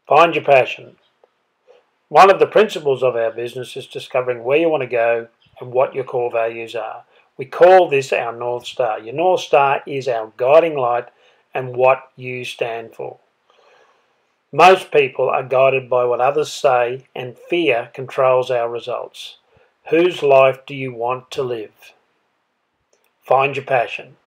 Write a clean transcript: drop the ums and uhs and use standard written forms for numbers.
Find your passion. One of the principles of our business is discovering where you want to go and what your core values are. We call this our North Star. Your North Star is our guiding light and what you stand for. Most people are guided by what others say, and fear controls our results. Whose life do you want to live? Find your passion.